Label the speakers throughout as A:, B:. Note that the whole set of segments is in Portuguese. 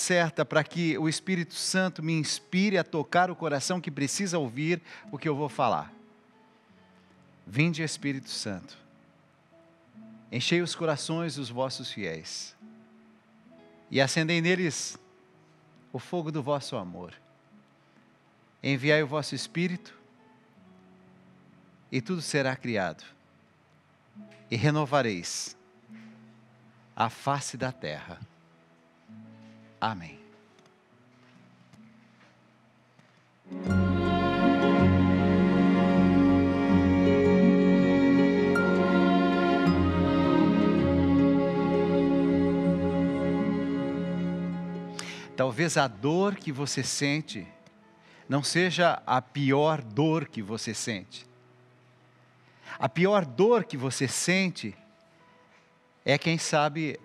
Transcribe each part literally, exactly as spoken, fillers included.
A: certa para que o Espírito Santo me inspire a tocar o coração que precisa ouvir o que eu vou falar. Vinde, Espírito Santo, enchei os corações dos vossos fiéis e acendei neles o fogo do vosso amor. Enviai o vosso Espírito e tudo será criado e renovareis a face da terra. Amém. Talvez a dor que você sente não seja a pior dor que você sente. A pior dor que você sente é, quem sabe,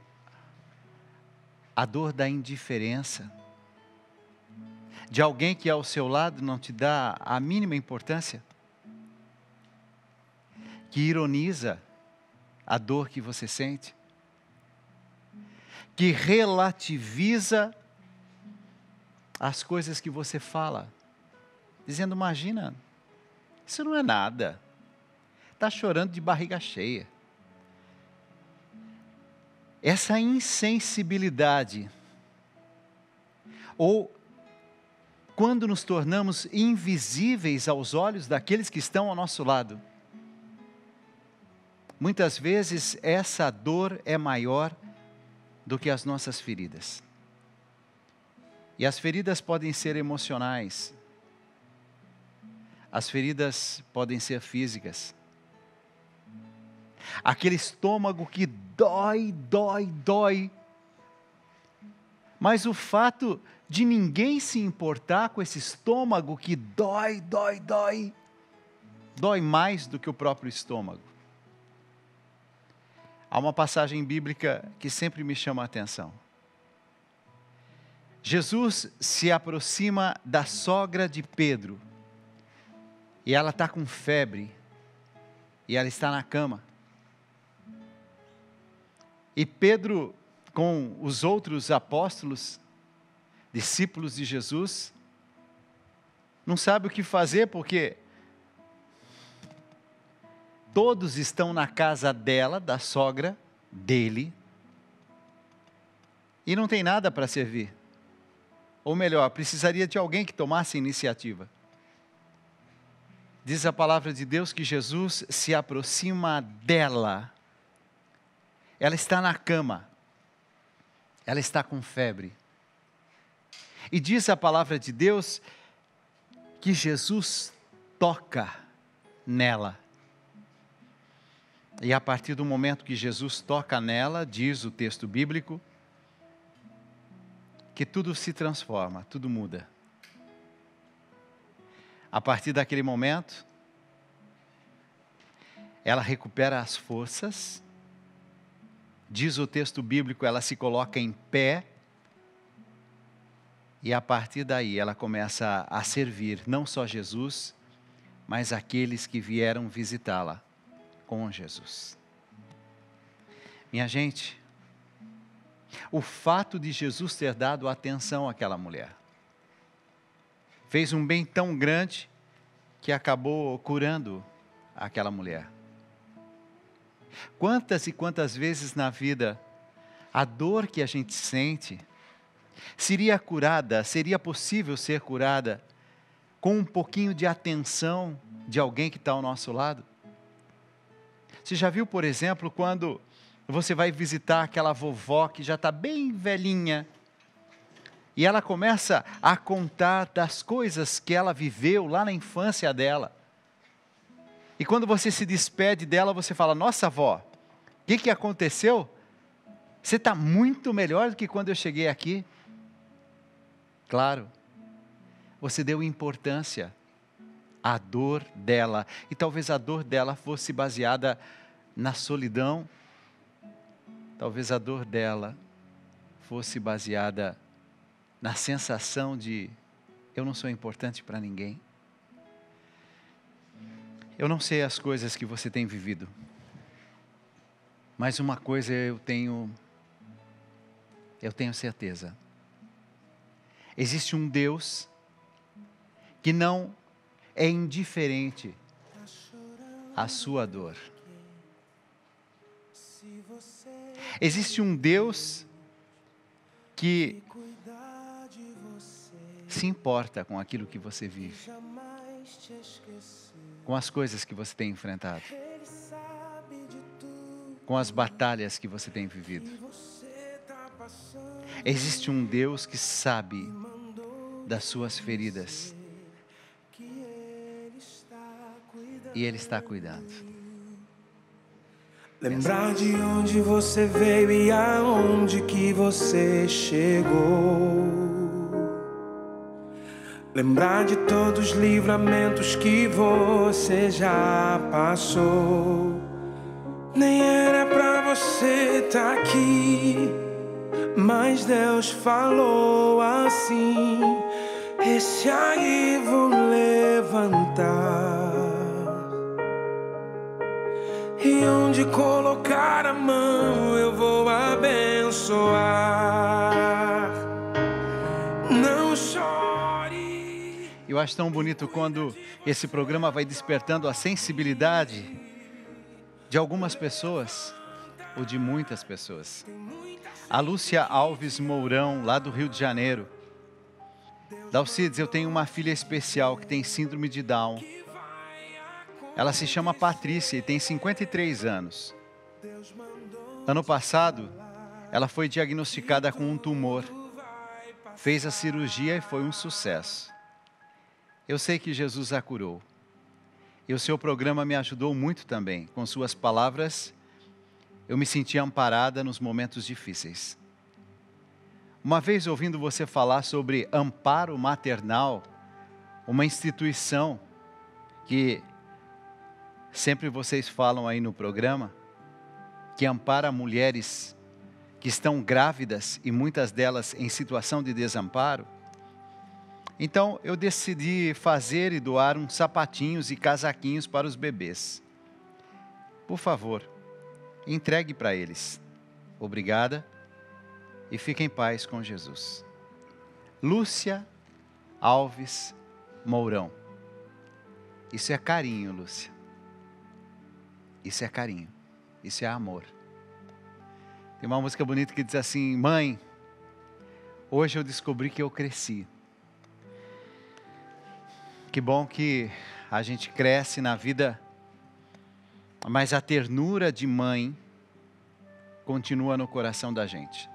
A: a dor da indiferença, de alguém que ao seu lado não te dá a mínima importância, que ironiza a dor que você sente, que relativiza as coisas que você fala, dizendo, imagina, isso não é nada, está chorando de barriga cheia. Essa insensibilidade, ou quando nos tornamos invisíveis aos olhos daqueles que estão ao nosso lado, muitas vezes essa dor é maior do que as nossas feridas. E as feridas podem ser emocionais, as feridas podem ser físicas. Aquele estômago que dói, dói, dói. Mas o fato de ninguém se importar com esse estômago que dói, dói, dói, dói mais do que o próprio estômago. Há uma passagem bíblica que sempre me chama a atenção. Jesus se aproxima da sogra de Pedro, e ela está com febre, e ela está na cama. E Pedro, com os outros apóstolos, discípulos de Jesus, não sabe o que fazer, porque todos estão na casa dela, da sogra dele, e não tem nada para servir. Ou melhor, precisaria de alguém que tomasse iniciativa. Diz a palavra de Deus que Jesus se aproxima dela. Ela está na cama. Ela está com febre. E diz a palavra de Deus que Jesus toca nela. E a partir do momento que Jesus toca nela, diz o texto bíblico, que tudo se transforma, tudo muda. A partir daquele momento, ela recupera as forças, diz o texto bíblico, ela se coloca em pé, e a partir daí ela começa a servir não só Jesus, mas aqueles que vieram visitá-la com Jesus. Minha gente, o fato de Jesus ter dado atenção àquela mulher fez um bem tão grande que acabou curando aquela mulher. Quantas e quantas vezes na vida a dor que a gente sente seria curada, seria possível ser curada com um pouquinho de atenção de alguém que está ao nosso lado? Você já viu, por exemplo, quando você vai visitar aquela vovó que já está bem velhinha, e ela começa a contar das coisas que ela viveu lá na infância dela. E quando você se despede dela, você fala, nossa avó, o que, que aconteceu? Você está muito melhor do que quando eu cheguei aqui. Claro, você deu importância à dor dela, e talvez a dor dela fosse baseada na solidão, talvez a dor dela fosse baseada na sensação de eu não sou importante para ninguém. Eu não sei as coisas que você tem vivido, mas uma coisa eu tenho, eu tenho certeza. Existe um Deus que não é indiferente à sua dor. Existe um Deus que se importa com aquilo que você vive, com as coisas que você tem enfrentado, com as batalhas que você tem vivido. Existe um Deus que sabe das suas feridas e Ele está cuidando.
B: Lembrar de onde você veio e aonde que você chegou. Lembrar de todos os livramentos que você já passou. Nem era pra você estar aqui, mas Deus falou assim: esse aí vou levantar. E onde colocar a mão eu vou abençoar. Não chore.
A: Eu acho tão bonito quando esse programa vai despertando a sensibilidade de algumas pessoas, ou de muitas pessoas. A Lúcia Alves Mourão, lá do Rio de Janeiro. Dalcides, eu tenho uma filha especial que tem síndrome de Down. Ela se chama Patrícia e tem cinquenta e três anos. Ano passado, ela foi diagnosticada com um tumor. Fez a cirurgia e foi um sucesso. Eu sei que Jesus a curou. E o seu programa me ajudou muito também. Com suas palavras, eu me senti amparada nos momentos difíceis. Uma vez ouvindo você falar sobre Amparo Maternal, uma instituição que sempre vocês falam aí no programa, que ampara mulheres que estão grávidas e muitas delas em situação de desamparo. Então eu decidi fazer e doar uns sapatinhos e casaquinhos para os bebês. Por favor, entregue para eles. Obrigada e fique em paz com Jesus. Lúcia Alves Mourão. Isso é carinho, Lúcia. Isso é carinho. Isso é amor. Tem uma música bonita que diz assim: mãe, hoje eu descobri que eu cresci. Que bom que a gente cresce na vida, mas a ternura de mãe continua no coração da gente.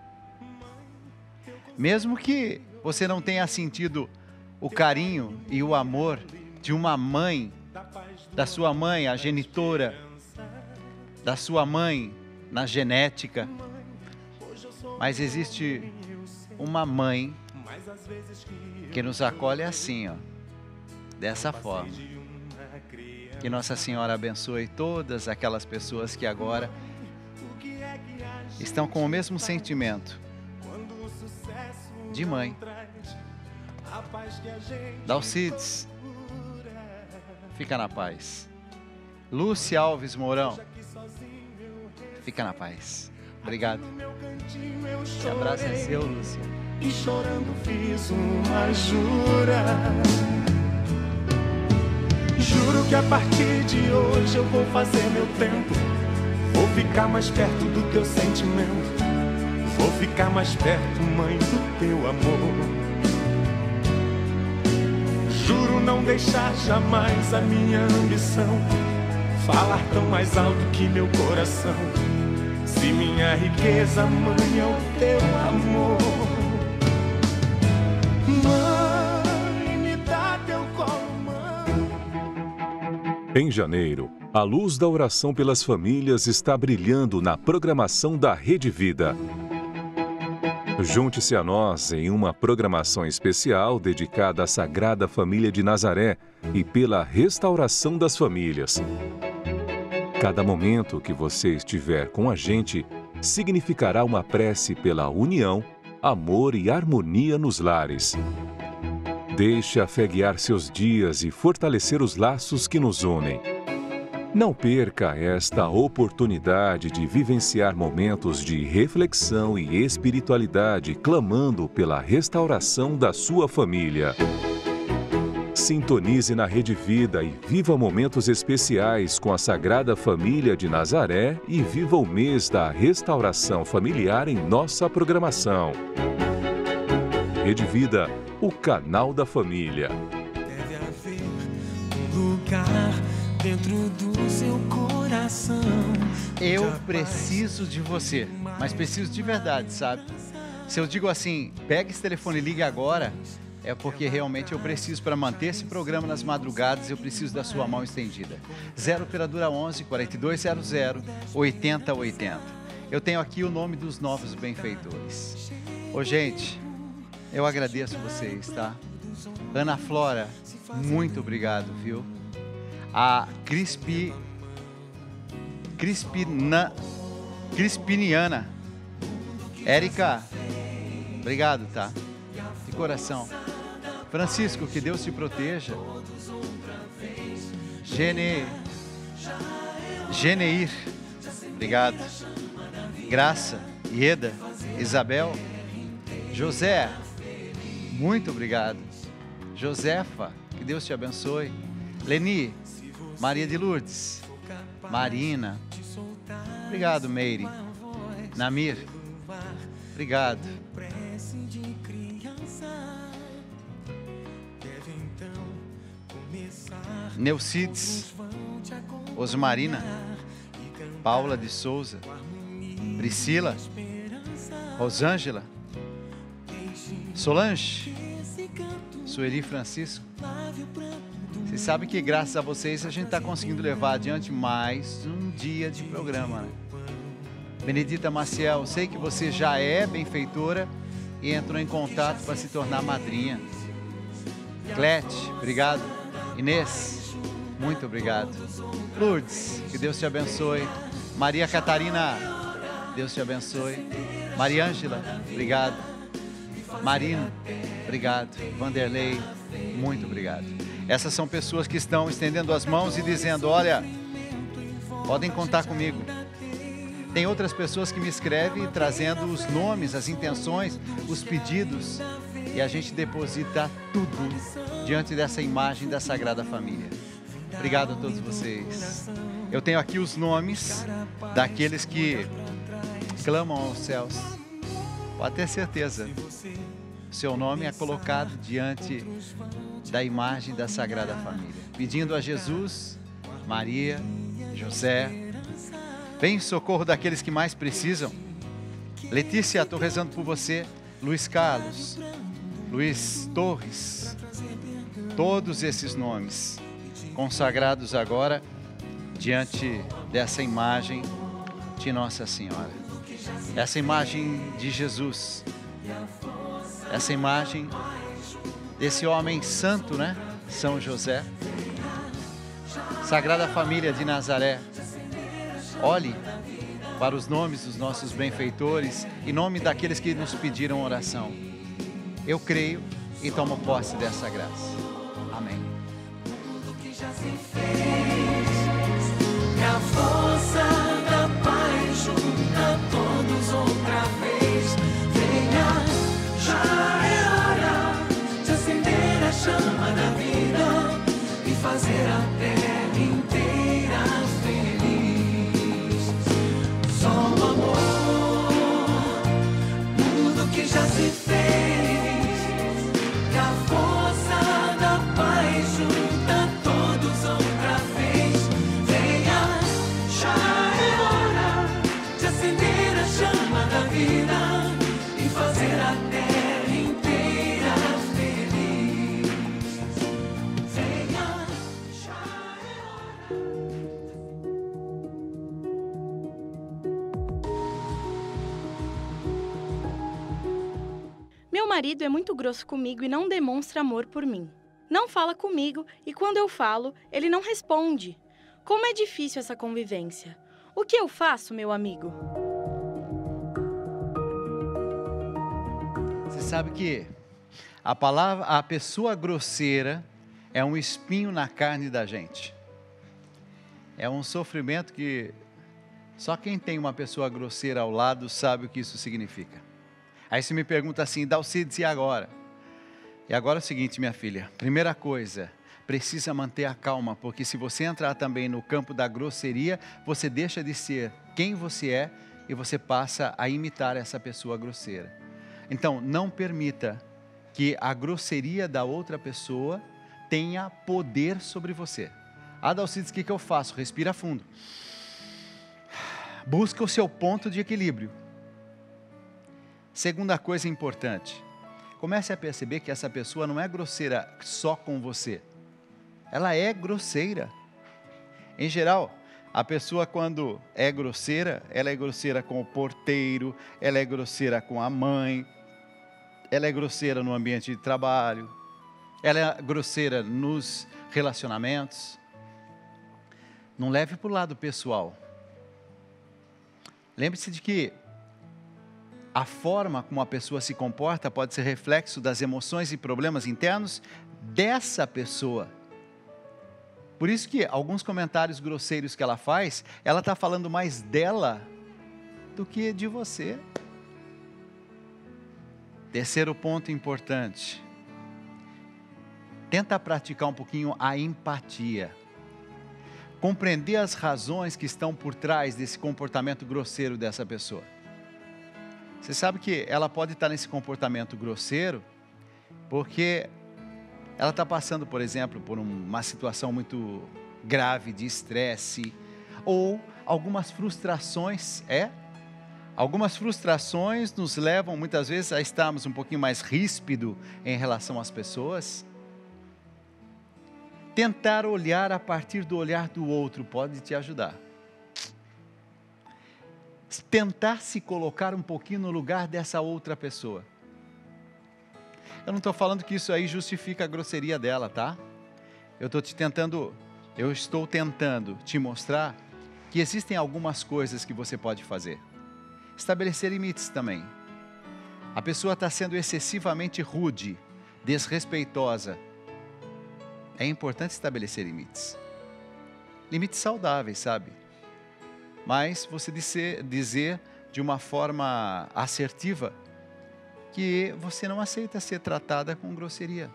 A: Mesmo que você não tenha sentido o carinho e o amor de uma mãe, da sua mãe, a genitora, da sua mãe na genética, mas existe uma mãe que nos acolhe assim, ó, dessa forma. Que Nossa Senhora abençoe todas aquelas pessoas que agora estão com o mesmo sentimento de mãe. Dalcides, fica na paz. Lúcia Alves Mourão, fica na paz. Obrigado. Esse abraço é seu, Lúcia.
B: E chorando fiz uma jura. Juro que a partir de hoje eu vou fazer meu tempo. Vou ficar mais perto do teu sentimento. Vou ficar mais perto, mãe, do teu amor. Juro não deixar jamais a minha ambição falar tão mais alto que meu coração. Se minha riqueza, mãe, é o teu amor. Mãe, me dá teu colo, mãe.
C: Em janeiro, a luz da oração pelas famílias está brilhando na programação da Rede Vida. Junte-se a nós em uma programação especial dedicada à Sagrada Família de Nazaré e pela restauração das famílias. Cada momento que você estiver com a gente significará uma prece pela união, amor e harmonia nos lares. Deixe a fé guiar seus dias e fortalecer os laços que nos unem. Não perca esta oportunidade de vivenciar momentos de reflexão e espiritualidade, clamando pela restauração da sua família. Sintonize na Rede Vida e viva momentos especiais com a Sagrada Família de Nazaré e viva o mês da restauração familiar em nossa programação. Rede Vida, o canal da família.
B: Deve haver um lugar dentro do seu coração.
A: Eu preciso de você, mas preciso de verdade, sabe? Se eu digo assim, pega esse telefone e ligue agora, é porque realmente eu preciso para manter esse programa nas madrugadas, eu preciso da sua mão estendida. zero operadora onze, quarenta e dois zero zero, oitenta oitenta. Eu tenho aqui o nome dos novos benfeitores. Ô gente, eu agradeço vocês, tá? Ana Flora, muito obrigado, viu? A Crispi, Crispina, Crispiniana, Érica, obrigado, tá? De coração. Francisco, que Deus te proteja. Gene, Geneir, obrigado. Graça, Ieda, Isabel, José, muito obrigado. Josefa, que Deus te abençoe. Leni, Maria de Lourdes, Marina, obrigado, Meire. Namir, obrigado. Neucides, Osmarina, Paula de Souza, Priscila, Rosângela, Solange, Sueli Francisco. Vocês sabem que graças a vocês a gente está conseguindo levar adiante mais um dia de programa, né? Benedita Maciel, sei que você já é benfeitora e entrou em contato para se tornar madrinha. Clete, obrigado. Inês, muito obrigado. Lourdes, que Deus te abençoe. Maria Catarina, Deus te abençoe. Maria Ângela, obrigado. Marino, obrigado. Vanderlei, muito obrigado. Essas são pessoas que estão estendendo as mãos e dizendo, olha, podem contar comigo. Tem outras pessoas que me escrevem trazendo os nomes, as intenções, os pedidos, e a gente deposita tudo diante dessa imagem da Sagrada Família. Obrigado a todos vocês. Eu tenho aqui os nomes daqueles que clamam aos céus. Pode ter certeza, seu nome é colocado diante da imagem da Sagrada Família, pedindo a Jesus, Maria, José, vem em socorro daqueles que mais precisam. Letícia, estou rezando por você. Luiz Carlos, Luiz Torres, todos esses nomes consagrados agora diante dessa imagem de Nossa Senhora, essa imagem de Jesus, essa imagem desse homem santo, né? São José. Sagrada Família de Nazaré, olhe para os nomes dos nossos benfeitores, em nome daqueles que nos pediram oração. Eu creio e tomo posse dessa graça. Amém.
B: E a força da paz junta todos outra vez. Venha, já é hora de acender a chama da vida e fazer a terra inteira feliz. Só o amor, tudo que já se fez. E a força da paz junta todos outra vez. Venha, já é hora de acender a chama da vida e fazer a terra inteira feliz. Venha, já é hora.
D: Meu marido é muito grosso comigo e não demonstra amor por mim. Não fala comigo e quando eu falo, ele não responde. Como é difícil essa convivência. O que eu faço, meu amigo?
A: Você sabe que a palavra, a pessoa grosseira é um espinho na carne da gente. É um sofrimento que só quem tem uma pessoa grosseira ao lado sabe o que isso significa. Aí você me pergunta assim, Dalcides, e agora? E agora é o seguinte, minha filha, primeira coisa, precisa manter a calma, porque se você entrar também no campo da grosseria, você deixa de ser quem você é e você passa a imitar essa pessoa grosseira. Então, não permita que a grosseria da outra pessoa tenha poder sobre você. Ah, Dalcides, o que, que eu faço? Respira fundo. Busca o seu ponto de equilíbrio. Segunda coisa importante, comece a perceber que essa pessoa não é grosseira só com você. Ela é grosseira. Em geral, a pessoa quando é grosseira, ela é grosseira com o porteiro, ela é grosseira com a mãe, ela é grosseira no ambiente de trabalho, ela é grosseira nos relacionamentos. Não leve para o lado pessoal. Lembre-se de que a forma como a pessoa se comporta pode ser reflexo das emoções e problemas internos dessa pessoa. Por isso que alguns comentários grosseiros que ela faz, ela está falando mais dela do que de você. Terceiro ponto importante. Tenta praticar um pouquinho a empatia. Compreender as razões que estão por trás desse comportamento grosseiro dessa pessoa. Você sabe que ela pode estar nesse comportamento grosseiro porque ela está passando, por exemplo, por uma situação muito grave de estresse ou algumas frustrações, é? Algumas frustrações nos levam muitas vezes a estarmos um pouquinho mais ríspido em relação às pessoas. Tentar olhar a partir do olhar do outro pode te ajudar. Tentar se colocar um pouquinho no lugar dessa outra pessoa. Eu não estou falando que isso aí justifica a grosseria dela, tá? Eu estou te tentando, eu estou tentando te mostrar que existem algumas coisas que você pode fazer. Estabelecer limites também. A pessoa está sendo excessivamente rude, desrespeitosa. É importante estabelecer limites. Limites saudáveis, sabe? Mas você dizer, dizer de uma forma assertiva que você não aceita ser tratada com grosseria.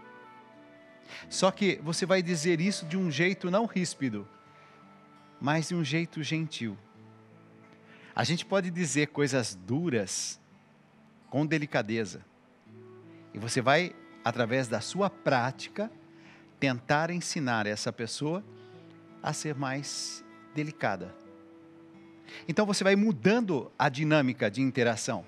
A: Só que você vai dizer isso de um jeito não ríspido, mas de um jeito gentil. A gente pode dizer coisas duras com delicadeza. E você vai, através da sua prática, tentar ensinar essa pessoa a ser mais delicada. Então você vai mudando a dinâmica de interação.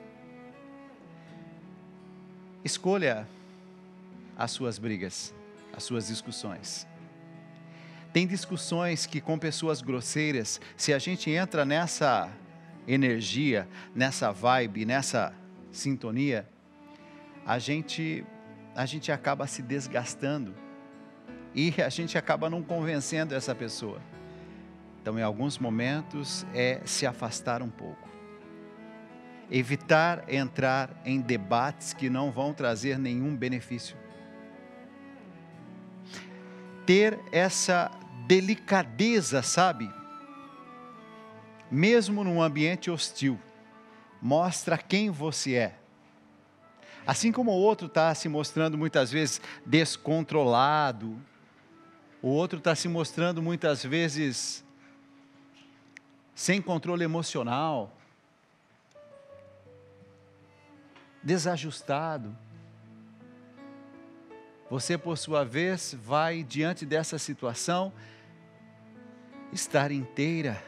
A: Escolha as suas brigas, as suas discussões. Tem discussões que com pessoas grosseiras, se a gente entra nessa energia, nessa vibe, nessa sintonia, a gente, a gente acaba se desgastando e a gente acaba não convencendo essa pessoa. Então, em alguns momentos, é se afastar um pouco. Evitar entrar em debates que não vão trazer nenhum benefício. Ter essa delicadeza, sabe? Mesmo num ambiente hostil, mostra quem você é. Assim como o outro está se mostrando muitas vezes descontrolado, o outro está se mostrando muitas vezes sem controle emocional, desajustado. Você, por sua vez, vai diante dessa situação estar inteira.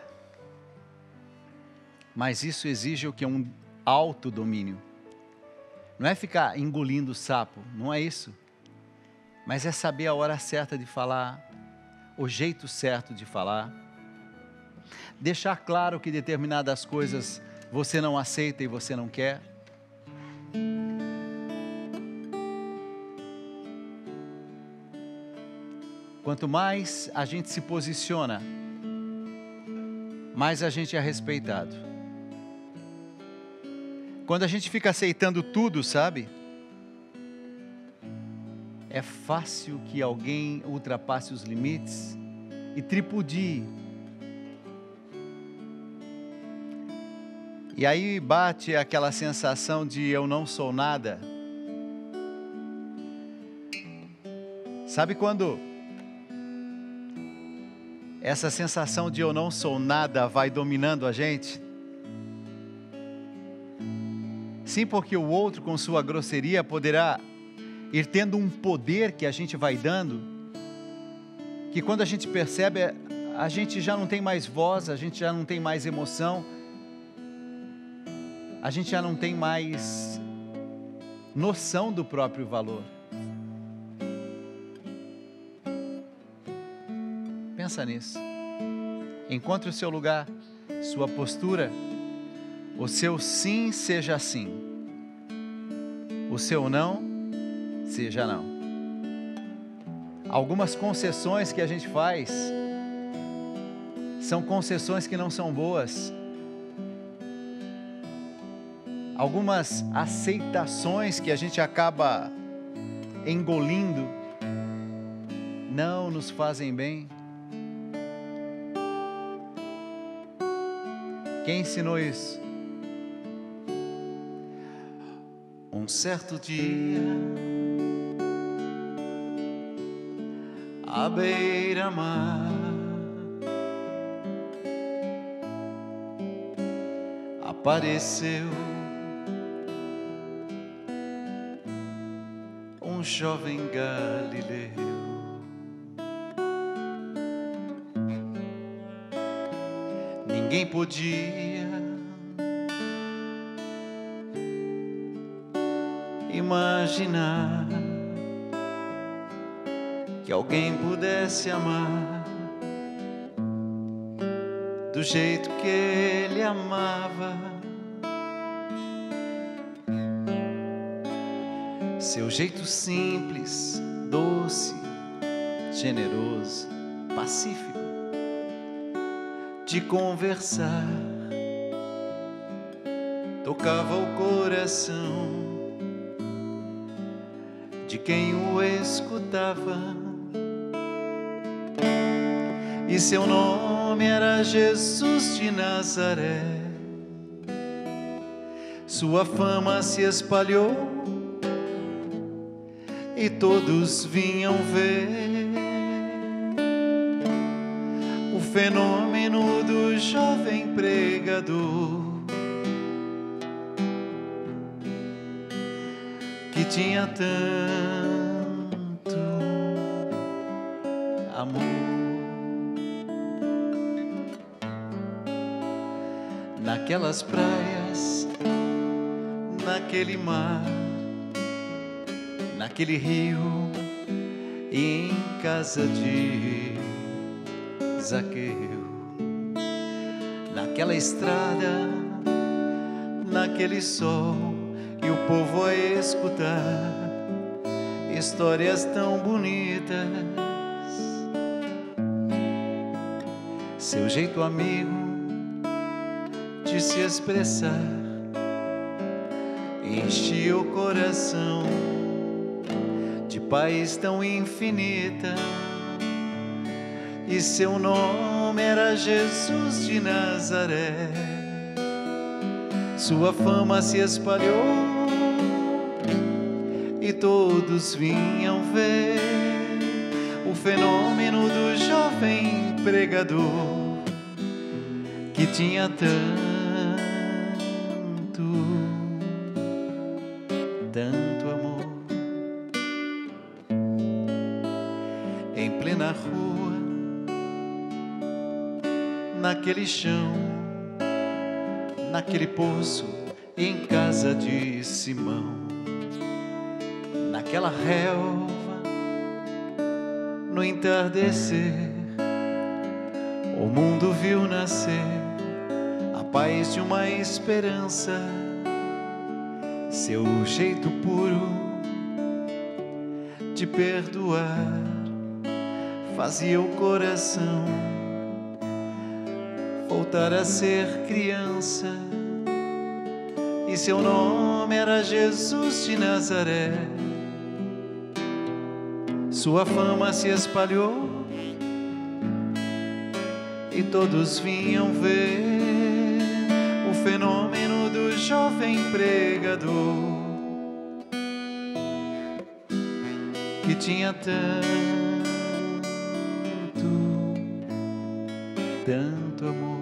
A: Mas isso exige o que? Um autodomínio. Não é ficar engolindo sapo, não é isso. Mas é saber a hora certa de falar, o jeito certo de falar. Deixar claro que determinadas coisas você não aceita e você não quer. Quanto mais a gente se posiciona, mais a gente é respeitado. Quando a gente fica aceitando tudo, sabe? É fácil que alguém ultrapasse os limites e tripudie. E aí bate aquela sensação de eu não sou nada. Sabe quando essa sensação de eu não sou nada vai dominando a gente? Sim, porque o outro com sua grosseria poderá ir tendo um poder que a gente vai dando, que quando a gente percebe, a gente já não tem mais voz, a gente já não tem mais emoção, a gente já não tem mais noção do próprio valor. Pensa nisso. Encontre o seu lugar, sua postura. O seu sim seja sim. O seu não seja não. Algumas concessões que a gente faz são concessões que não são boas. Algumas aceitações que a gente acaba engolindo não nos fazem bem. Quem ensinou isso? Um certo dia, à beira-mar, apareceu um jovem galileu. Ninguém podia imaginar que alguém pudesse amar do jeito que ele amava. Seu jeito simples, doce, generoso, pacífico de conversar tocava o coração de quem o escutava. E seu nome era Jesus de Nazaré. Sua fama se espalhou e todos vinham ver o fenômeno do jovem pregador, que tinha tanto amor. Naquelas praias, naquele mar, naquele rio e em casa de Zaqueu, naquela estrada, naquele sol, e o povo a escutar histórias tão bonitas. Seu jeito amigo de se expressar enchia o coração de paz tão infinita. E seu nome era Jesus de Nazaré. Sua fama se espalhou e todos vinham ver o fenômeno do jovem pregador, que tinha tanto, tanto amor. Em plena rua, naquele chão, naquele poço, em casa de Simão, naquela relva, no entardecer, o mundo viu nascer a paz de uma esperança. Seu jeito puro de perdoar fazia o coração voltar a ser criança. E seu nome era Jesus de Nazaré. Sua fama se espalhou e todos vinham ver o fenômeno do jovem pregador, que tinha tanto, tanto amor.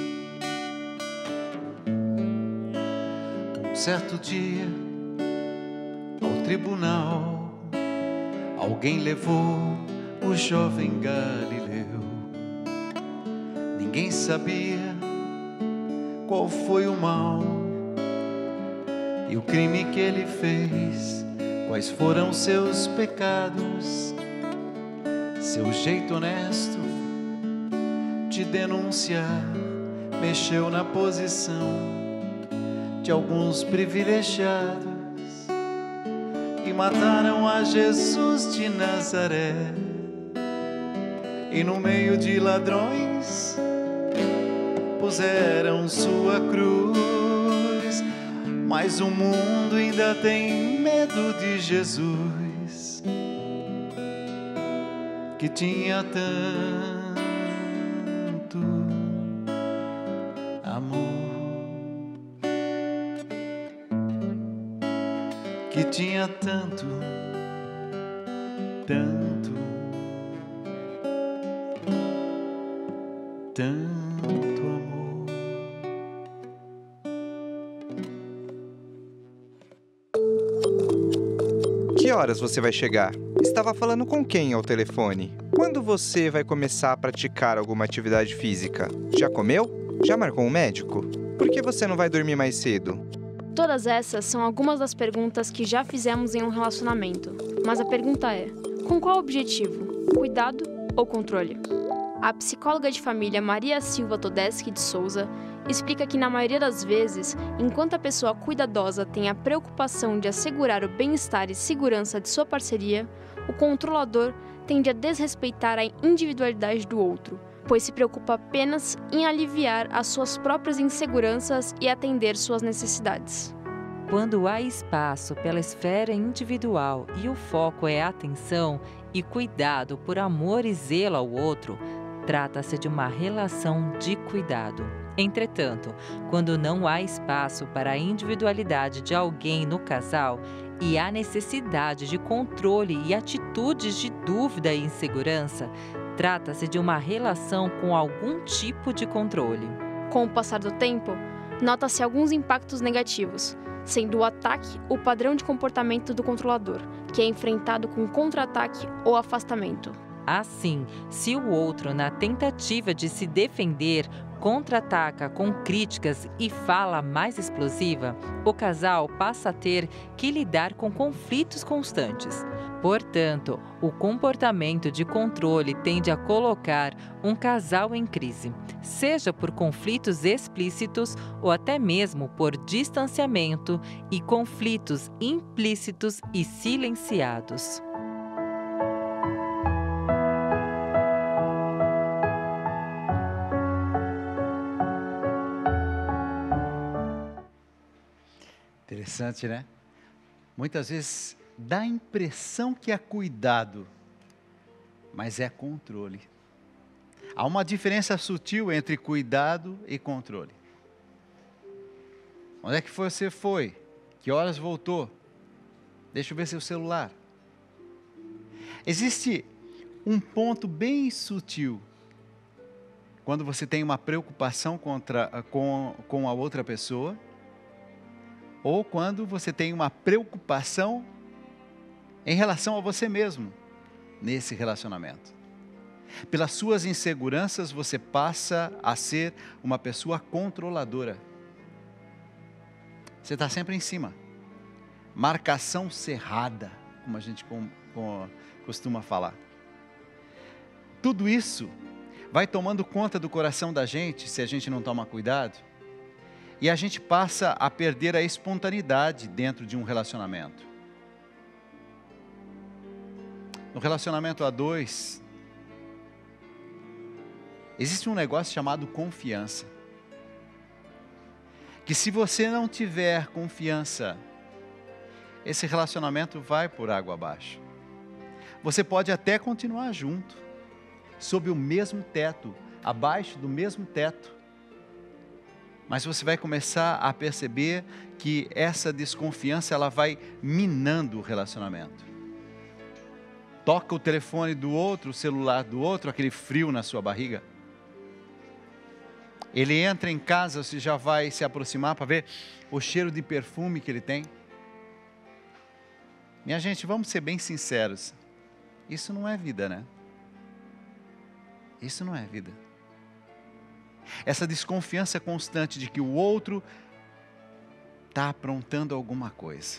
A: Um certo dia, ao tribunal, alguém levou o jovem Galileu. Ninguém sabia qual foi o mal e o crime que ele fez, quais foram seus pecados. Seu jeito honesto de denunciar mexeu na posição de alguns privilegiados e mataram a Jesus de Nazaré. E no meio de ladrões puseram sua cruz, mas o mundo ainda tem medo de Jesus, que tinha tanto amor, que tinha tanto, tanto, tanto amor.
E: Que horas você vai chegar? Estava falando com quem ao telefone? Quando você vai começar a praticar alguma atividade física? Já comeu? Já marcou um médico? Por que você não vai dormir mais cedo?
F: Todas essas são algumas das perguntas que já fizemos em um relacionamento. Mas a pergunta é, com qual objetivo? Cuidado ou controle? A psicóloga de família Maria Silva Todeschi de Souza explica que, na maioria das vezes, enquanto a pessoa cuidadosa tem a preocupação de assegurar o bem-estar e segurança de sua parceria, o controlador tende a desrespeitar a individualidade do outro, pois se preocupa apenas em aliviar as suas próprias inseguranças e atender suas necessidades.
G: Quando há espaço pela esfera individual e o foco é atenção e cuidado por amor e zelo ao outro, trata-se de uma relação de cuidado. Entretanto, quando não há espaço para a individualidade de alguém no casal e há necessidade de controle e atitudes de dúvida e insegurança, trata-se de uma relação com algum tipo de controle.
F: Com o passar do tempo, nota-se alguns impactos negativos, sendo o ataque o padrão de comportamento do controlador, que é enfrentado com contra-ataque ou afastamento.
G: Assim, se o outro, na tentativa de se defender, contra-ataca com críticas e fala mais explosiva, o casal passa a ter que lidar com conflitos constantes. Portanto, o comportamento de controle tende a colocar um casal em crise, seja por conflitos explícitos ou até mesmo por distanciamento e conflitos implícitos e silenciados.
A: Interessante, né? Muitas vezes dá a impressão que é cuidado, mas é controle. Há uma diferença sutil entre cuidado e controle. Onde é que você foi? Que horas voltou? Deixa eu ver seu celular. Existe um ponto bem sutil quando você tem uma preocupação contra, com, com a outra pessoa, ou quando você tem uma preocupação em relação a você mesmo nesse relacionamento. Pelas suas inseguranças, você passa a ser uma pessoa controladora. Você está sempre em cima. Marcação cerrada, como a gente com, com, costuma falar. Tudo isso vai tomando conta do coração da gente, se a gente não toma cuidado. E a gente passa a perder a espontaneidade dentro de um relacionamento. No relacionamento a dois, existe um negócio chamado confiança. Que se você não tiver confiança, esse relacionamento vai por água abaixo. Você pode até continuar junto, sob o mesmo teto, abaixo do mesmo teto. Mas você vai começar a perceber que essa desconfiança ela vai minando o relacionamento. Toca o telefone do outro, o celular do outro, aquele frio na sua barriga. Ele entra em casa, você já vai se aproximar para ver o cheiro de perfume que ele tem. Minha gente, vamos ser bem sinceros. Isso não é vida, né? Isso não é vida. Essa desconfiança constante de que o outro está aprontando alguma coisa.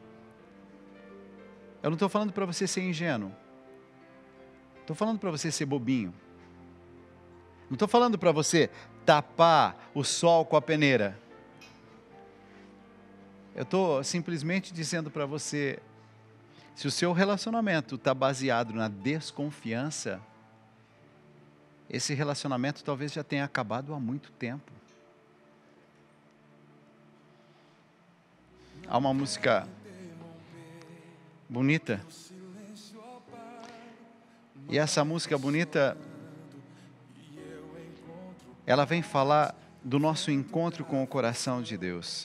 A: Eu não estou falando para você ser ingênuo. Estou falando para você ser bobinho. Não estou falando para você tapar o sol com a peneira. Eu estou simplesmente dizendo para você, se o seu relacionamento está baseado na desconfiança, esse relacionamento talvez já tenha acabado há muito tempo. Há uma música bonita. E essa música bonita, ela vem falar do nosso encontro com o coração de Deus.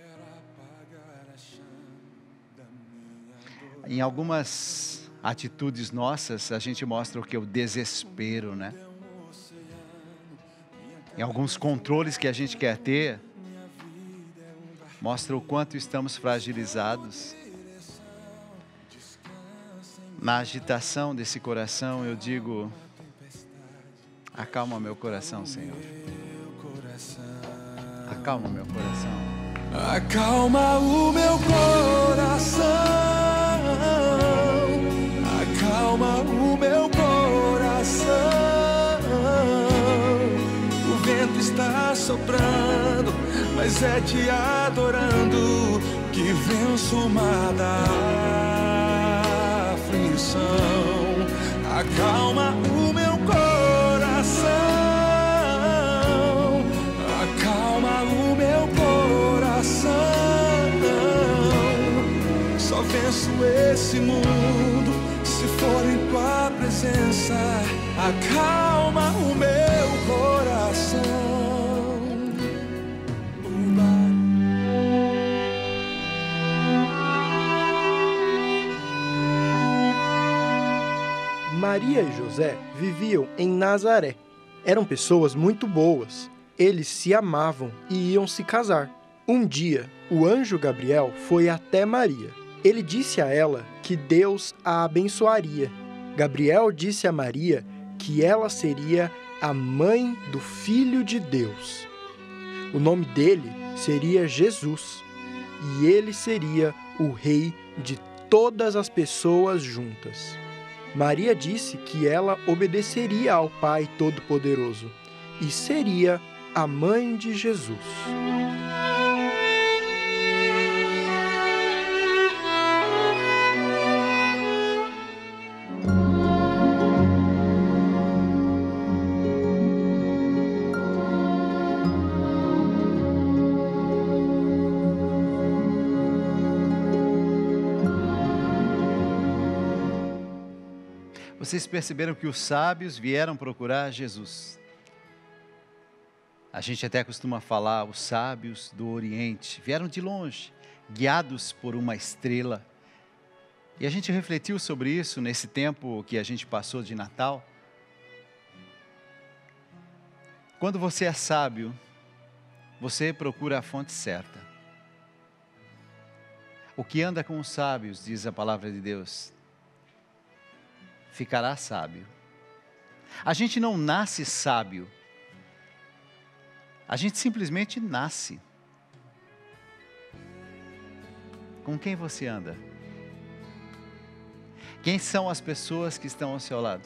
A: Em algumas atitudes nossas, a gente mostra o que é o desespero, né? Em alguns controles que a gente quer ter, mostra o quanto estamos fragilizados. Na agitação desse coração, eu digo, acalma meu coração, Senhor. Acalma meu coração.
B: Acalma o meu coração. Acalma o meu coração. O vento está soprando, mas é te adorando que venço o mar da aflição. Acalma o meu coração. Acalma o meu coração. Só venço esse mundo se for em tua presença. Acalma o meu coração.
H: Maria e José viviam em Nazaré. Eram pessoas muito boas. Eles se amavam e iam se casar. Um dia, o anjo Gabriel foi até Maria. Ele disse a ela que Deus a abençoaria. Gabriel disse a Maria que ela seria a mãe do Filho de Deus. O nome dele seria Jesus, e ele seria o rei de todas as pessoas juntas. Maria disse que ela obedeceria ao Pai Todo-Poderoso e seria a mãe de Jesus.
A: Vocês perceberam que os sábios vieram procurar Jesus. A gente até costuma falar, os sábios do Oriente vieram de longe, guiados por uma estrela. E a gente refletiu sobre isso nesse tempo que a gente passou de Natal. Quando você é sábio, você procura a fonte certa. O que anda com os sábios, diz a palavra de Deus, ficará sábio. A gente não nasce sábio. A gente simplesmente nasce. Com quem você anda? Quem são as pessoas que estão ao seu lado?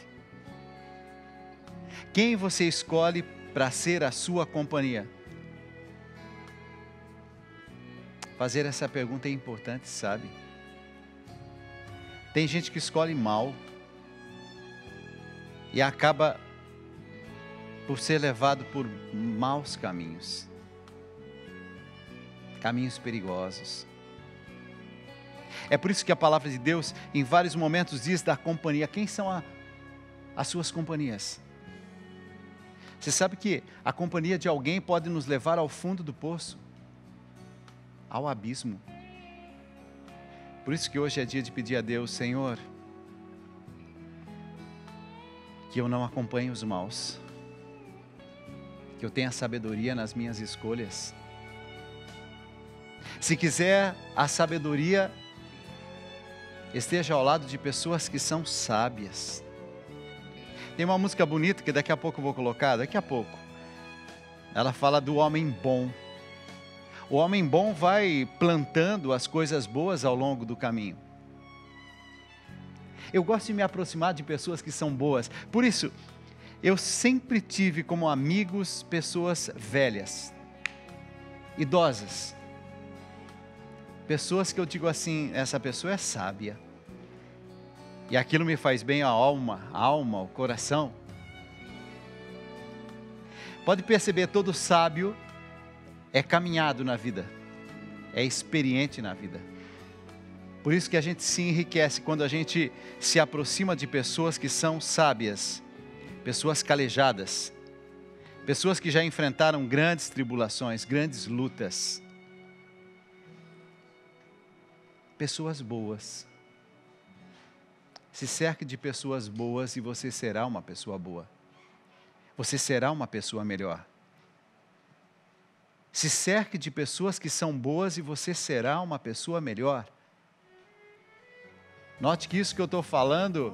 A: Quem você escolhe para ser a sua companhia? Fazer essa pergunta é importante, sabe? Tem gente que escolhe mal e acaba por ser levado por maus caminhos, caminhos perigosos. É por isso que a palavra de Deus, em vários momentos, diz da companhia. Quem são a, as suas companhias? Você sabe que a companhia de alguém pode nos levar ao fundo do poço, ao abismo. Por isso que hoje é dia de pedir a Deus, Senhor, que eu não acompanhe os maus, que eu tenha sabedoria nas minhas escolhas. Se quiser a sabedoria, esteja ao lado de pessoas que são sábias. Tem uma música bonita que daqui a pouco eu vou colocar, daqui a pouco. Ela fala do homem bom. O homem bom vai plantando as coisas boas ao longo do caminho. Eu gosto de me aproximar de pessoas que são boas. Por isso, eu sempre tive como amigos pessoas velhas, idosas. Pessoas que eu digo assim, essa pessoa é sábia. E aquilo me faz bem a alma, a alma, o coração. Pode perceber, todo sábio é caminhado na vida, é experiente na vida. Por isso que a gente se enriquece quando a gente se aproxima de pessoas que são sábias, pessoas calejadas, pessoas que já enfrentaram grandes tribulações, grandes lutas. Pessoas boas. Se cerque de pessoas boas e você será uma pessoa boa. Você será uma pessoa melhor. Se cerque de pessoas que são boas e você será uma pessoa melhor. Note que isso que eu estou falando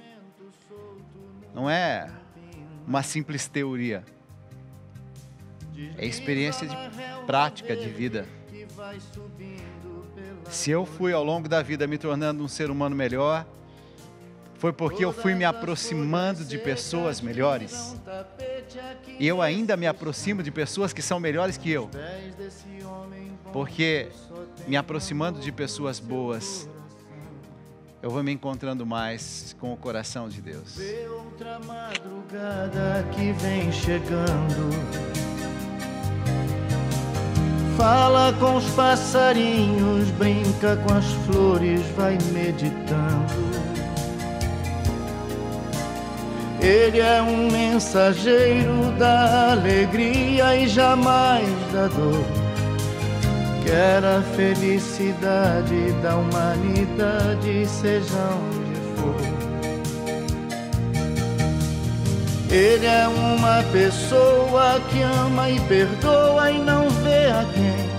A: não é uma simples teoria. É experiência de prática de vida. Se eu fui ao longo da vida me tornando um ser humano melhor, foi porque eu fui me aproximando de pessoas melhores. E eu ainda me aproximo de pessoas que são melhores que eu. Porque me aproximando de pessoas boas, eu vou me encontrando mais com o coração de Deus.
I: Outra madrugada que vem chegando, fala com os passarinhos, brinca com as flores, vai meditando. Ele é um mensageiro da alegria e jamais da dor. Quer a felicidade da humanidade, seja onde for. Ele é uma pessoa que ama e perdoa e não vê a quem.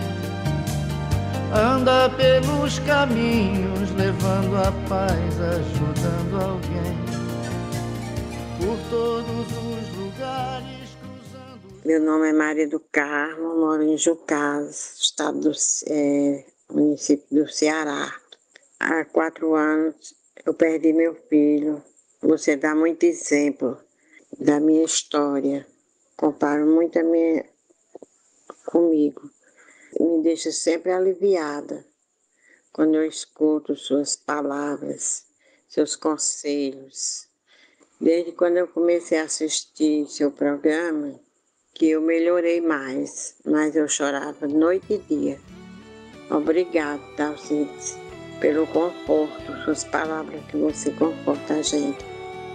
I: Anda pelos caminhos, levando a paz, ajudando alguém. Por todos os lugares, cruzando...
J: Meu nome é Maria do Carmo, moro em Jucás, estado do é, município do Ceará. Há quatro anos eu perdi meu filho. Você dá muito exemplo da minha história. Comparo muito a minha comigo. Me deixa sempre aliviada quando eu escuto suas palavras, seus conselhos. Desde quando eu comecei a assistir seu programa, que eu melhorei mais, mas eu chorava noite e dia. Obrigado, Dalcides, pelo conforto, suas palavras que você conforta a gente.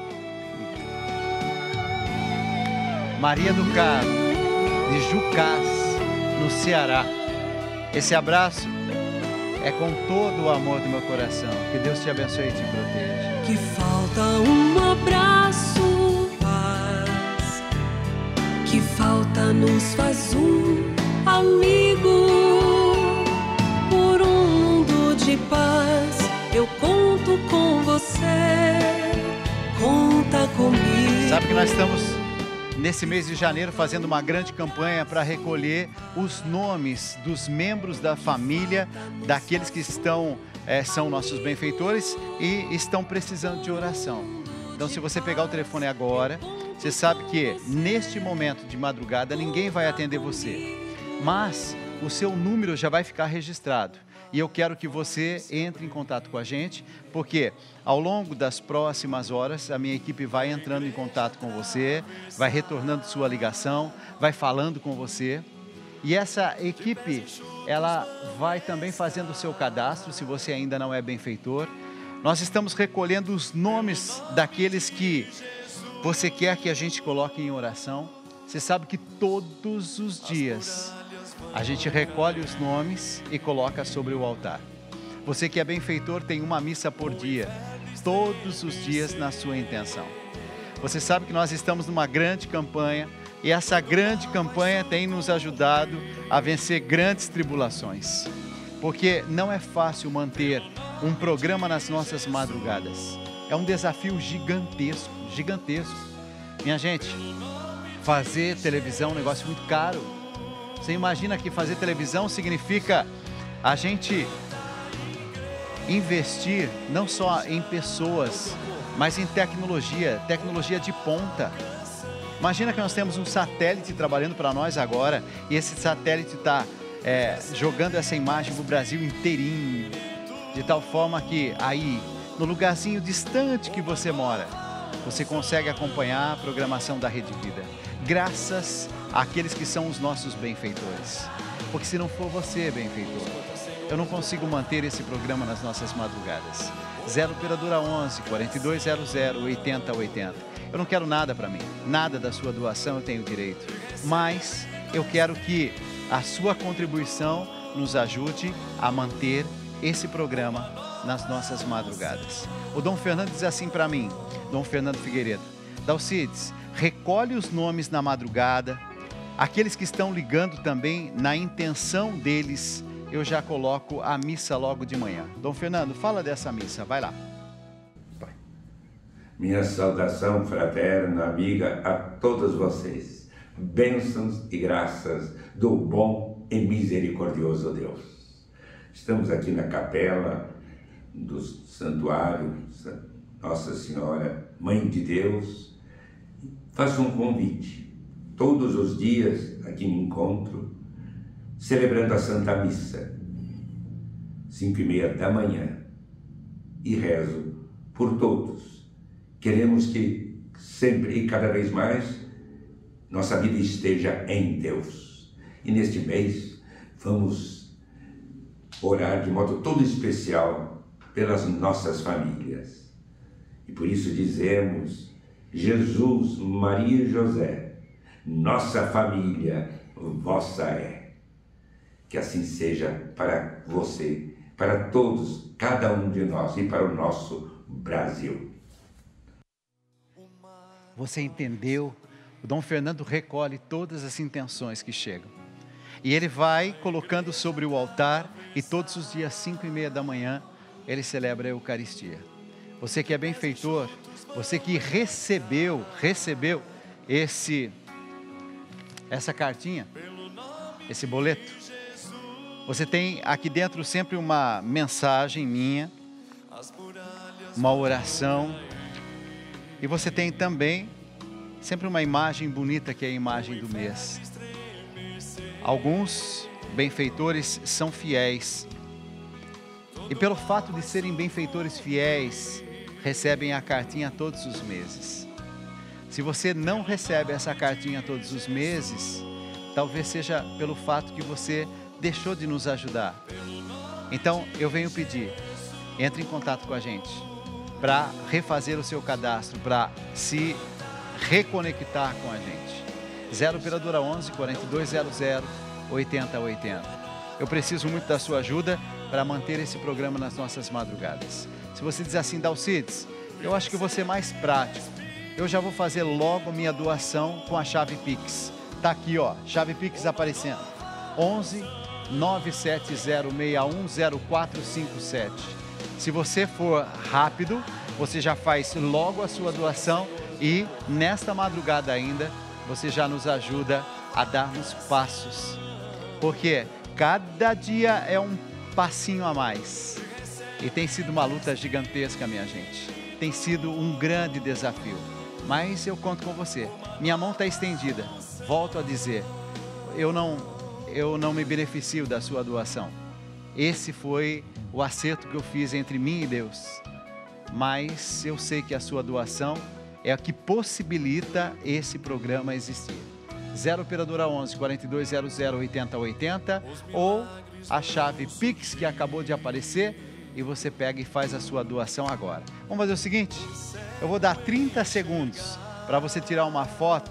A: Maria do Carmo, de Jucás, no Ceará. Esse abraço é com todo o amor do meu coração. Que Deus te abençoe e te proteja.
K: Que falta um abraço, paz. Que falta nos faz um amigo. Por um mundo de paz, eu conto com você. Conta comigo.
A: Sabe que nós estamos nesse mês de janeiro fazendo uma grande campanha para recolher os nomes dos membros da família, daqueles que estão, é, são nossos benfeitores e estão precisando de oração. Então, se você pegar o telefone agora, você sabe que neste momento de madrugada ninguém vai atender você, mas o seu número já vai ficar registrado. E eu quero que você entre em contato com a gente, porque ao longo das próximas horas, a minha equipe vai entrando em contato com você, vai retornando sua ligação, vai falando com você. E essa equipe, ela vai também fazendo o seu cadastro, se você ainda não é benfeitor. Nós estamos recolhendo os nomes daqueles que você quer que a gente coloque em oração. Você sabe que todos os dias a gente recolhe os nomes e coloca sobre o altar. Você que é benfeitor tem uma missa por dia, todos os dias na sua intenção. Você sabe que nós estamos numa grande campanha e essa grande campanha tem nos ajudado a vencer grandes tribulações. Porque não é fácil manter um programa nas nossas madrugadas. É um desafio gigantesco, gigantesco. Minha gente, fazer televisão é um negócio muito caro. Você imagina que fazer televisão significa a gente investir não só em pessoas, mas em tecnologia, tecnologia de ponta. Imagina que nós temos um satélite trabalhando para nós agora e esse satélite está é, jogando essa imagem para o Brasil inteirinho, de tal forma que aí, no lugarzinho distante que você mora, você consegue acompanhar a programação da Rede Vida, graças àqueles que são os nossos benfeitores. Porque se não for você, benfeitor, eu não consigo manter esse programa nas nossas madrugadas. zero operadora onze, quarenta e dois zero zero, oitenta oitenta. Eu não quero nada para mim, nada da sua doação eu tenho direito, mas eu quero que a sua contribuição nos ajude a manter esse programa nas nossas madrugadas. O Dom Fernando diz assim para mim, Dom Fernando Figueiredo: Dalcides, recolhe os nomes na madrugada, aqueles que estão ligando também, na intenção deles, eu já coloco a missa logo de manhã. Dom Fernando, fala dessa missa, vai lá.
L: Minha saudação fraterna, amiga, a todos vocês. Bênçãos e graças do bom e misericordioso Deus. Estamos aqui na capela do santuário Nossa Senhora, Mãe de Deus. Faço um convite. Todos os dias aqui me encontro celebrando a Santa Missa, cinco e meia da manhã, e rezo por todos. Queremos que sempre e cada vez mais nossa vida esteja em Deus. E neste mês vamos orar de modo todo especial pelas nossas famílias. E por isso dizemos: Jesus, Maria e José, nossa família, vossa é. Que assim seja para você, para todos, cada um de nós e para o nosso Brasil.
A: Você entendeu? O Dom Fernando recolhe todas as intenções que chegam. E ele vai colocando sobre o altar e todos os dias, cinco e meia da manhã, ele celebra a Eucaristia. Você que é benfeitor, você que recebeu, recebeu esse, essa cartinha, esse boleto. Você tem aqui dentro sempre uma mensagem minha, uma oração. E você tem também sempre uma imagem bonita, que é a imagem do mês. Alguns benfeitores são fiéis. E pelo fato de serem benfeitores fiéis, recebem a cartinha todos os meses. Se você não recebe essa cartinha todos os meses, talvez seja pelo fato que você deixou de nos ajudar. Então, eu venho pedir, entre em contato com a gente, para refazer o seu cadastro, para se reconectar com a gente. zero operadora onze, quarenta e dois zero zero, oitenta oitenta. Eu preciso muito da sua ajuda para manter esse programa nas nossas madrugadas. Se você diz assim: Dalcides, eu acho que eu vou ser mais prático, eu já vou fazer logo minha doação com a chave Pix. Tá aqui, ó, chave Pix aparecendo. onze, nove sete zero, seis um zero quatro cinco sete. Se você for rápido, você já faz logo a sua doação e nesta madrugada ainda, você já nos ajuda a darmos passos. Porque cada dia é um passinho a mais. E tem sido uma luta gigantesca, minha gente. Tem sido um grande desafio. Mas eu conto com você. Minha mão está estendida. Volto a dizer, eu não, eu não me beneficio da sua doação. Esse foi o acerto que eu fiz entre mim e Deus. Mas eu sei que a sua doação é a que possibilita esse programa existir. zero operadora onze, quarenta e dois zero zero, oitenta oitenta ou a chave Pix que acabou de aparecer e você pega e faz a sua doação agora. Vamos fazer o seguinte, eu vou dar trinta segundos para você tirar uma foto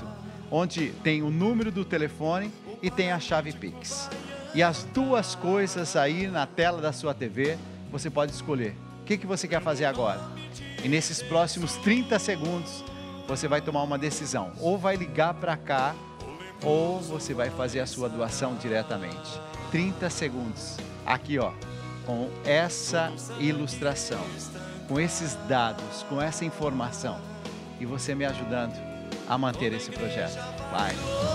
A: onde tem o número do telefone e tem a chave Pix. E as duas coisas aí na tela da sua T V, você pode escolher. O que, que você quer fazer agora? E nesses próximos trinta segundos, você vai tomar uma decisão. Ou vai ligar para cá, ou você vai fazer a sua doação diretamente. trinta segundos. Aqui, ó, com essa ilustração, com esses dados, com essa informação. E você me ajudando a manter esse projeto. Vai!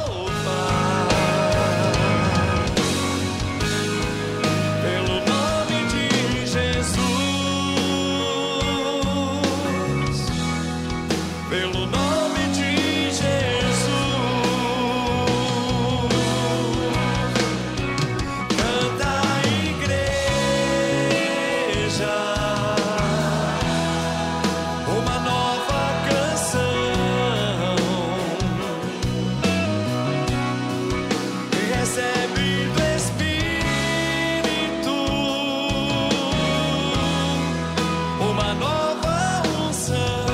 B: Pelo nome de Jesus, pelo nome de Jesus, canta a igreja uma nova canção, e recebe do Espírito uma nova unção.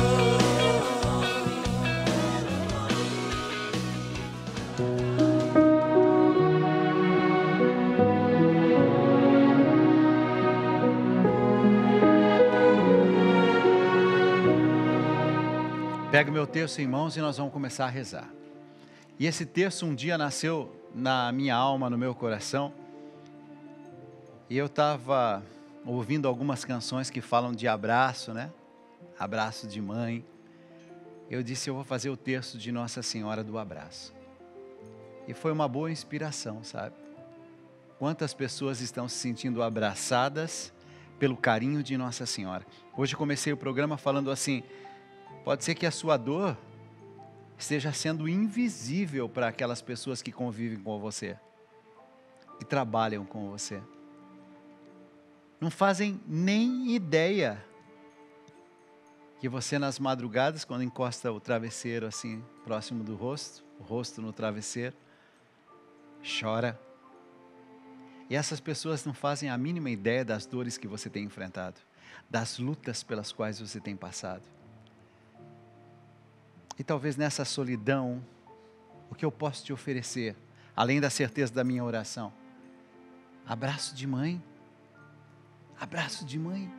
A: Pega o meu texto em mãos e nós vamos começar a rezar. E esse texto um dia nasceu na minha alma, no meu coração. E eu estava ouvindo algumas canções que falam de abraço, né? Abraço de mãe. Eu disse, eu vou fazer o texto de Nossa Senhora do Abraço. E foi uma boa inspiração, sabe? Quantas pessoas estão se sentindo abraçadas pelo carinho de Nossa Senhora. Hoje comecei o programa falando assim, pode ser que a sua dor esteja sendo invisível para aquelas pessoas que convivem com você, que trabalham com você. Não fazem nem ideia que você nas madrugadas, quando encosta o travesseiro assim, próximo do rosto, o rosto no travesseiro, chora. E essas pessoas não fazem a mínima ideia das dores que você tem enfrentado, das lutas pelas quais você tem passado. E talvez nessa solidão, o que eu posso te oferecer, além da certeza da minha oração? Abraço de mãe. Abraço de mãe.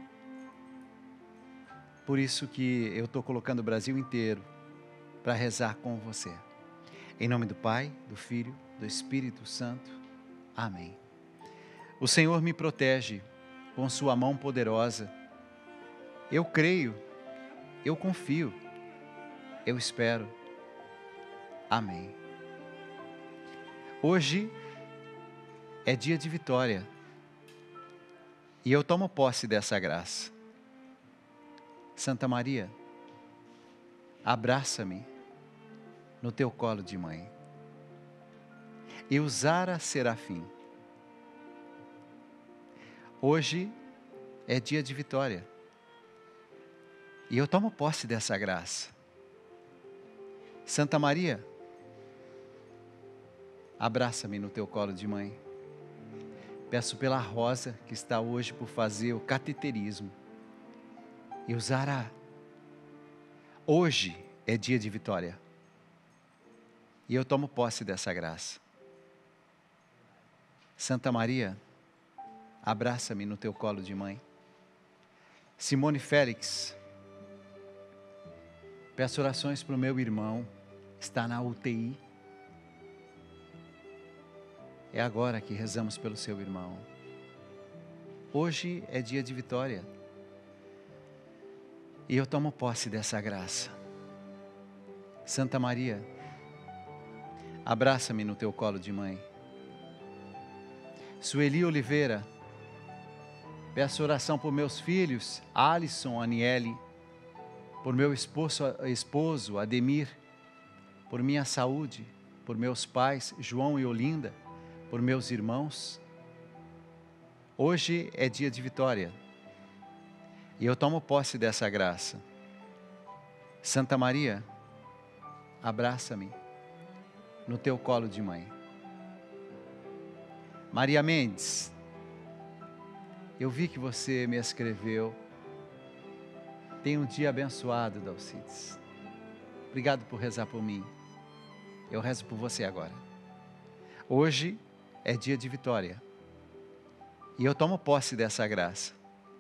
A: Por isso que eu estou colocando o Brasil inteiro para rezar com você. Em nome do Pai, do Filho, do Espírito Santo. Amém. O Senhor me protege com sua mão poderosa. Eu creio, eu confio. Eu espero. Amém. Hoje é dia de vitória. E eu tomo posse dessa graça. Santa Maria, abraça-me no teu colo de mãe. Eusara Serafim. Hoje é dia de vitória. E eu tomo posse dessa graça. Santa Maria, abraça-me no teu colo de mãe. Peço pela Rosa, que está hoje por fazer o cateterismo. E usará. Hoje é dia de vitória. E eu tomo posse dessa graça. Santa Maria, abraça-me no teu colo de mãe. Simone Félix, peço orações para o meu irmão, está na U T I. É agora que rezamos pelo seu irmão. Hoje é dia de vitória. E eu tomo posse dessa graça. Santa Maria, abraça-me no teu colo de mãe. Sueli Oliveira, peço oração por meus filhos, Alisson, Aniele, por meu esposo, esposo Ademir, por minha saúde, por meus pais, João e Olinda, por meus irmãos. Hoje é dia de vitória. E eu tomo posse dessa graça. Santa Maria, abraça-me no teu colo de mãe. Maria Mendes, eu vi que você me escreveu. Tenha um dia abençoado, Dalcides. Obrigado por rezar por mim. eu rezo por você agora. Hoje é dia de vitória. E eu tomo posse dessa graça.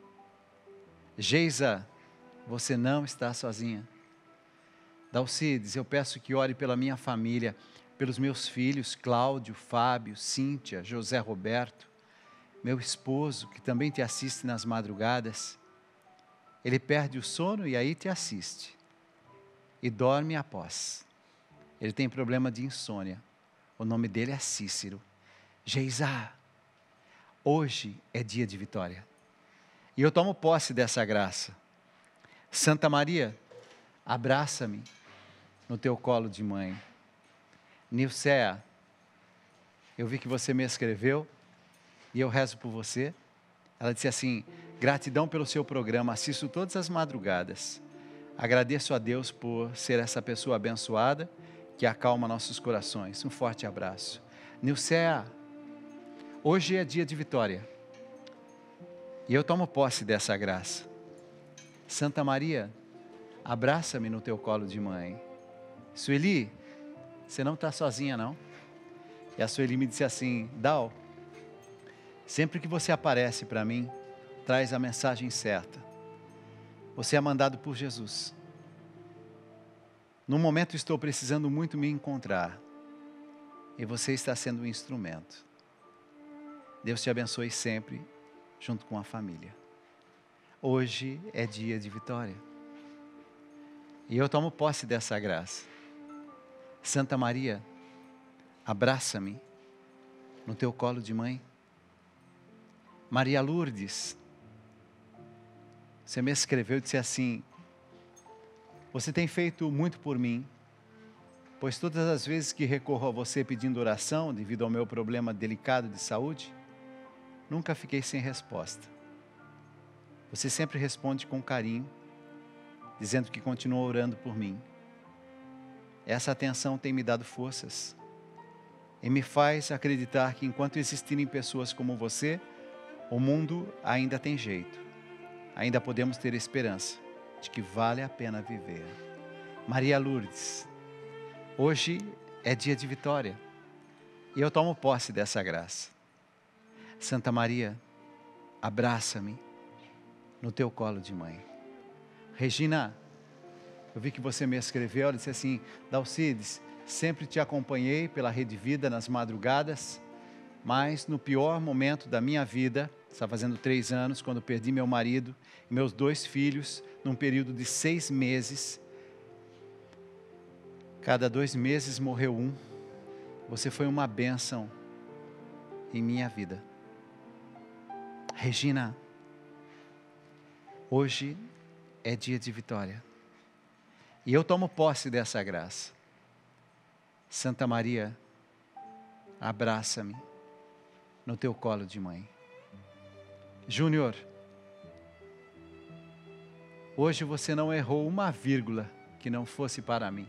A: Geisa, você não está sozinha. Dalcides, eu peço que ore pela minha família, pelos meus filhos, Cláudio, Fábio, Cíntia, José Roberto, meu esposo, que também te assiste nas madrugadas. Ele perde o sono e aí te assiste. E dorme após. Ele tem problema de insônia. O nome dele é Cícero. Geisa, hoje é dia de vitória. E eu tomo posse dessa graça. Santa Maria, abraça-me no teu colo de mãe. Nilcea, eu vi que você me escreveu e eu rezo por você. Ela disse assim: gratidão pelo seu programa, assisto todas as madrugadas. Agradeço a Deus por ser essa pessoa abençoada que acalma nossos corações. Um forte abraço. Nilcea, hoje é dia de vitória. E eu tomo posse dessa graça. Santa Maria, abraça-me no teu colo de mãe. Sueli, você não está sozinha não? E a Sueli me disse assim: Dal, sempre que você aparece para mim, traz a mensagem certa. Você é mandado por Jesus. No momento estou precisando muito me encontrar. E você está sendo um instrumento. Deus te abençoe sempre, junto com a família. Hoje é dia de vitória. E eu tomo posse dessa graça. Santa Maria, abraça-me no teu colo de mãe. Maria Lourdes, você me escreveu e disse assim: você tem feito muito por mim, pois todas as vezes que recorro a você pedindo oração, devido ao meu problema delicado de saúde, nunca fiquei sem resposta. Você sempre responde com carinho, dizendo que continua orando por mim. Essa atenção tem me dado forças e me faz acreditar que enquanto existirem pessoas como você, o mundo ainda tem jeito. Ainda podemos ter esperança de que vale a pena viver. Maria Lourdes, hoje é dia de vitória e eu tomo posse dessa graça. Santa Maria, abraça-me no teu colo de mãe. Regina, eu vi que você me escreveu, ela disse assim: Dalcides, sempre te acompanhei pela Rede Vida nas madrugadas, mas no pior momento da minha vida, está fazendo três anos, quando perdi meu marido e meus dois filhos, num período de seis meses, cada dois meses morreu um. Você foi uma bênção em minha vida. Regina, hoje é dia de vitória. E eu tomo posse dessa graça. Santa Maria, abraça-me no teu colo de mãe. Júnior, hoje você não errou uma vírgula que não fosse para mim.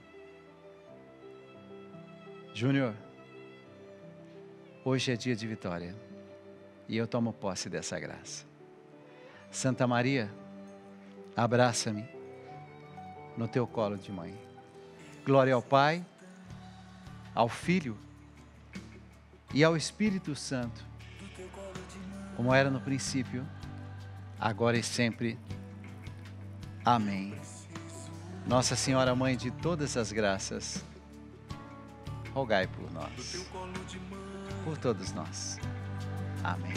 A: Júnior, hoje é dia de vitória e eu tomo posse dessa graça. Santa Maria, abraça-me no teu colo de mãe. Glória ao Pai, ao Filho e ao Espírito Santo, como era no princípio, agora e sempre. Amém. Nossa Senhora, Mãe de todas as graças, rogai por nós, por todos nós. Amém.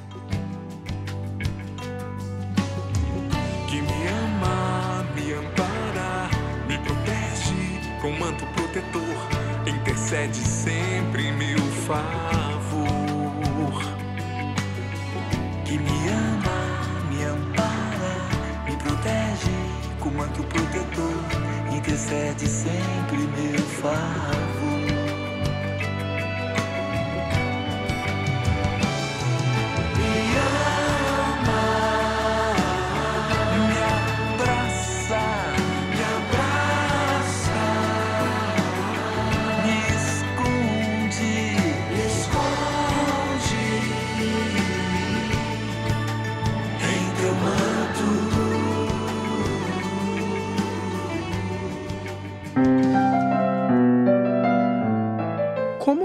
B: Que me ama, me ampara, me protege com manto protetor, intercede sempre em meu favor.
M: Que me ama, me ampara, me protege com manto protetor, intercede sempre em meu favor.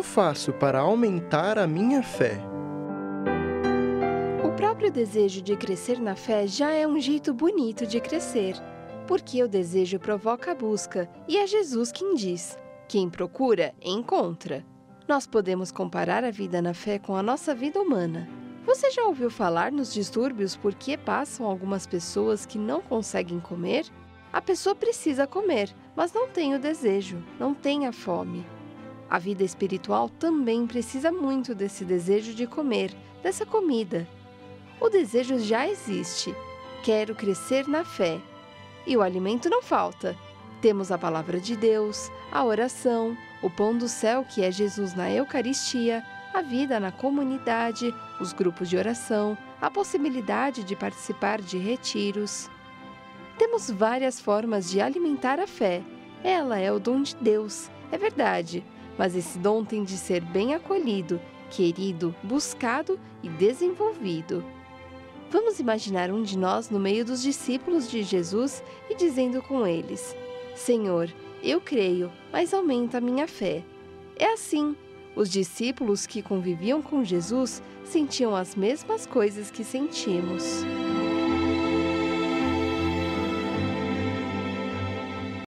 H: faço para aumentar a minha fé?
N: O próprio desejo de crescer na fé já é um jeito bonito de crescer, porque o desejo provoca a busca e é Jesus quem diz: quem procura, encontra. Nós podemos comparar a vida na fé com a nossa vida humana. Você já ouviu falar nos distúrbios por que passam algumas pessoas que não conseguem comer? A pessoa precisa comer, mas não tem o desejo, não tem a fome. A vida espiritual também precisa muito desse desejo de comer, dessa comida. O desejo já existe. Quero crescer na fé. E o alimento não falta. Temos a palavra de Deus, a oração, o pão do céu que é Jesus na Eucaristia, a vida na comunidade, os grupos de oração, a possibilidade de participar de retiros. Temos várias formas de alimentar a fé. Ela é o dom de Deus, é verdade, mas esse dom tem de ser bem acolhido, querido, buscado e desenvolvido. Vamos imaginar um de nós no meio dos discípulos de Jesus e dizendo com eles: Senhor, eu creio, mas aumenta a minha fé. É assim. Os discípulos que conviviam com Jesus sentiam as mesmas coisas que sentimos.